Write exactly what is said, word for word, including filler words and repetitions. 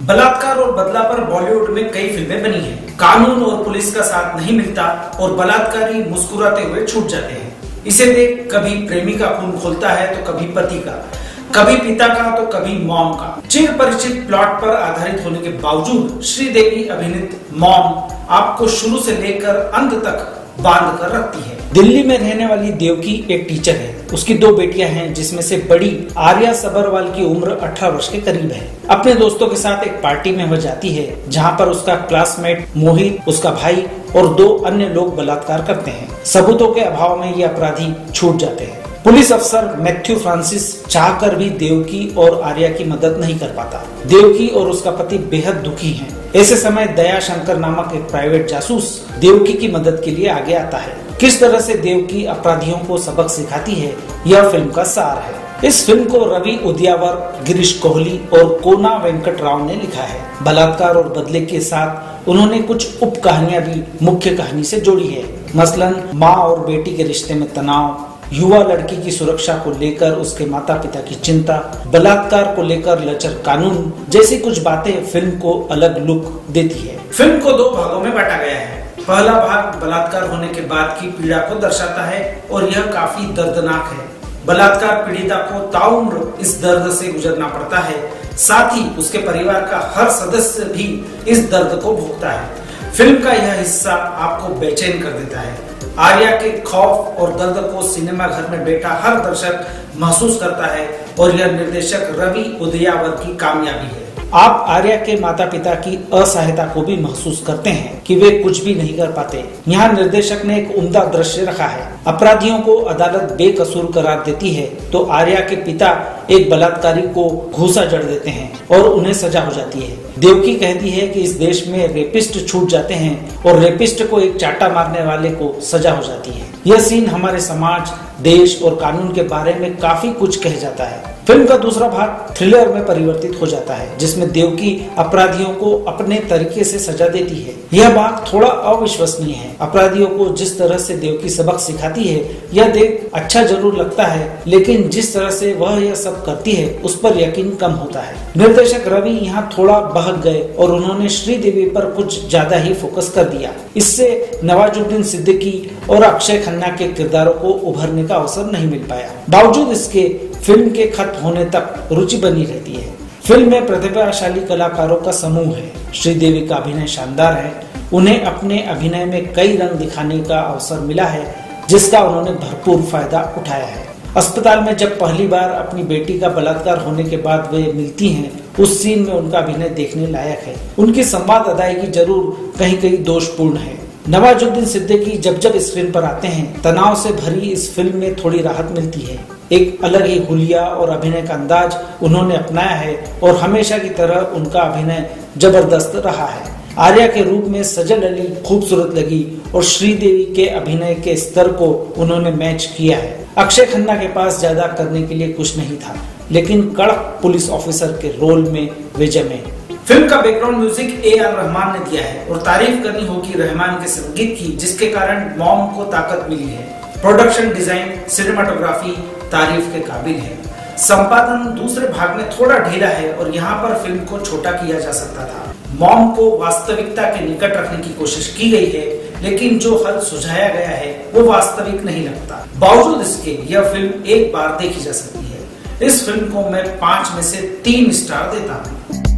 बलात्कार और बदला पर बॉलीवुड में कई फिल्में बनी हैं। कानून और पुलिस का साथ नहीं मिलता और बलात्कारी मुस्कुराते हुए छूट जाते हैं। इसे देख कभी प्रेमी का खून खोलता है तो कभी पति का, कभी पिता का तो कभी मॉम का। चिर परिचित प्लॉट पर आधारित होने के बावजूद श्रीदेवी अभिनीत मॉम आपको शुरू से लेकर अंत तक बांध कर रखती है। दिल्ली में रहने वाली देवकी एक टीचर है। उसकी दो बेटियां हैं, जिसमें से बड़ी आर्या सबरवाल की उम्र अठारह वर्ष के करीब है। अपने दोस्तों के साथ एक पार्टी में वह जाती है, जहां पर उसका क्लासमेट मोहित, उसका भाई और दो अन्य लोग बलात्कार करते हैं। सबूतों के अभाव में ये अपराधी छूट जाते हैं। पुलिस अफसर मैथ्यू फ्रांसिस चाहकर भी देवकी और आर्या की मदद नहीं कर पाता। देवकी और उसका पति बेहद दुखी हैं। ऐसे समय दया शंकर नामक एक प्राइवेट जासूस देवकी की मदद के लिए आगे आता है। किस तरह से देवकी अपराधियों को सबक सिखाती है, यह फिल्म का सार है। इस फिल्म को रवि उद्यावर, गिरीश कोहली और कोना वेंकट राव ने लिखा है। बलात्कार और बदले के साथ उन्होंने कुछ उप कहानियां भी मुख्य कहानी से जोड़ी है। मसलन माँ और बेटी के रिश्ते में तनाव, युवा लड़की की सुरक्षा को लेकर उसके माता पिता की चिंता, बलात्कार को लेकर लचर कानून जैसी कुछ बातें फिल्म को अलग लुक देती है। फिल्म को दो भागों में बांटा गया है। पहला भाग बलात्कार होने के बाद की पीड़ा को दर्शाता है और यह काफी दर्दनाक है। बलात्कार पीड़िता को ताउम्र इस दर्द से गुजरना पड़ता है। साथ ही उसके परिवार का हर सदस्य भी इस दर्द को भोगता है। फिल्म का यह हिस्सा आपको बेचैन कर देता है। आर्या के खौफ और दर्द को सिनेमा घर में बैठा हर दर्शक महसूस करता है और यह निर्देशक रवि उदयावर की कामयाबी है। आप आर्या के माता पिता की असहायता को भी महसूस करते हैं कि वे कुछ भी नहीं कर पाते। यहाँ निर्देशक ने एक उम्दा दृश्य रखा है। अपराधियों को अदालत बेकसूर करार देती है तो आर्या के पिता एक बलात्कारी को घूसा जड़ देते हैं और उन्हें सजा हो जाती है। देवकी कहती है कि इस देश में रेपिस्ट छूट जाते हैं और रेपिस्ट को एक चाटा मारने वाले को सजा हो जाती है। यह सीन हमारे समाज, देश और कानून के बारे में काफी कुछ कह जाता है। फिल्म का दूसरा भाग थ्रिलर में परिवर्तित हो जाता है, जिसमें देवकी अपराधियों को अपने तरीके से सजा देती है। यह भाग थोड़ा अविश्वसनीय है। अपराधियों को जिस तरह से देवकी सबक सिखाती है, यह देख अच्छा जरूर लगता है, लेकिन जिस तरह से वह यह सब करती है उस पर यकीन कम होता है। निर्देशक रवि यहाँ थोड़ा बहक गए और उन्होंने श्रीदेवी पर कुछ ज्यादा ही फोकस कर दिया। इससे नवाजुद्दीन सिद्दीकी और अक्षय खन्ना के किरदारों को उभरने का अवसर नहीं मिल पाया। बावजूद इसके फिल्म के खत्म होने तक रुचि बनी रहती है। फिल्म में प्रतिभाशाली कलाकारों का समूह है। श्रीदेवी का अभिनय शानदार है। उन्हें अपने अभिनय में कई रंग दिखाने का अवसर मिला है, जिसका उन्होंने भरपूर फायदा उठाया है। अस्पताल में जब पहली बार अपनी बेटी का बलात्कार होने के बाद वे मिलती हैं, उस सीन में उनका अभिनय देखने लायक है। उनकी संवाद अदायगी जरूर कहीं कहीं दोषपूर्ण है। नवाजुद्दीन सिद्दीकी जब जब स्क्रीन पर आते हैं, तनाव से भरी इस फिल्म में थोड़ी राहत मिलती है। एक अलग ही हुलिया और अभिनय का अंदाज उन्होंने अपनाया है और हमेशा की तरह उनका अभिनय जबरदस्त रहा है। आर्या के रूप में सजल अली खूबसूरत लगी और श्रीदेवी के अभिनय के स्तर को उन्होंने मैच किया है। अक्षय खन्ना के पास ज्यादा करने के लिए कुछ नहीं था, लेकिन कड़क पुलिस ऑफिसर के रोल में वे जमे। फिल्म का बैकग्राउंड म्यूजिक ए आर रहमान ने दिया है और तारीफ करनी होगी रहमान के संगीत की, जिसके कारण मॉम को ताकत मिली है। प्रोडक्शन डिजाइन, सिनेमाटोग्राफी तारीफ के काबिल है। संपादन दूसरे भाग में थोड़ा ढीला है और यहाँ पर फिल्म को छोटा किया जा सकता था। मॉम को वास्तविकता के निकट रखने की कोशिश की गई है, लेकिन जो हल सुझाया गया है वो वास्तविक नहीं लगता। बावजूद इसके यह फिल्म एक बार देखी जा सकती है। इस फिल्म को मैं पाँच में से तीन स्टार देता हूँ।